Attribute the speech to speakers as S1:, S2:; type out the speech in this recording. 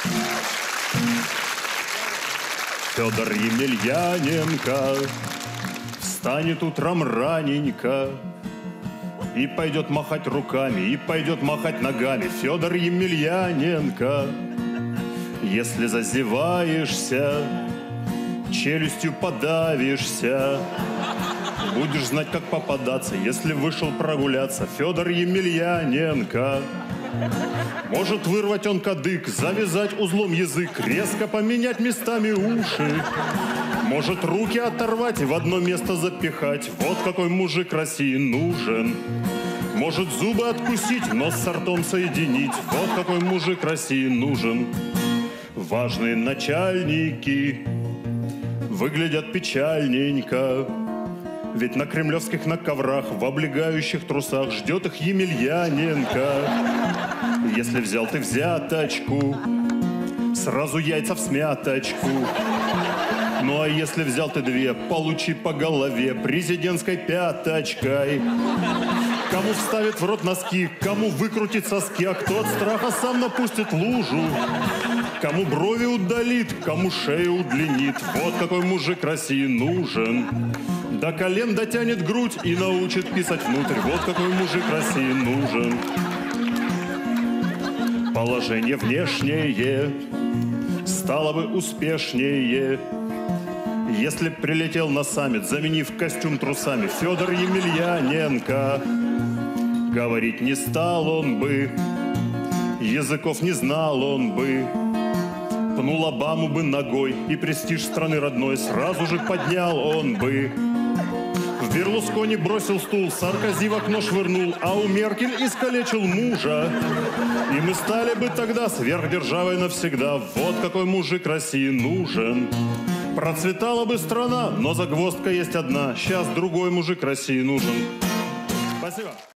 S1: Федор Емельяненко встанет утром раненько и пойдет махать руками, и пойдет махать ногами. Федор Емельяненко, если зазеваешься, челюстью подавишься, будешь знать, как попадаться, если вышел прогуляться. Федор Емельяненко, может вырвать он кадык, завязать узлом язык, резко поменять местами уши. Может руки оторвать и в одно место запихать. Вот какой мужик России нужен. Может зубы откусить, нос с ртом соединить. Вот какой мужик России нужен. Важные начальники выглядят печальненько, ведь на кремлевских на коврах, в облегающих трусах ждет их Емельяненко. Если взял ты взяточку, сразу яйца в смяточку. Ну а если взял ты две, получи по голове президентской пяточкой. Кому вставит в рот носки, кому выкрутит соски, а кто от страха сам напустит лужу. Кому брови удалит, кому шею удлинит. Вот какой мужик России нужен. До колен дотянет грудь и научит писать внутрь. Вот какой мужик России нужен. Положение внешнее стало бы успешнее, если б прилетел на саммит, заменив костюм трусами. Федор Емельяненко, говорить не стал он бы, языков не знал он бы, пнул Обаму бы ногой, и престиж страны родной сразу же поднял он бы. В Берлускони бросил стул, Саркози в окно швырнул, а у Меркель искалечил мужа. И мы стали бы тогда сверхдержавой навсегда. Вот какой мужик России нужен. Процветала бы страна, но загвоздка есть одна. Сейчас другой мужик России нужен. Спасибо.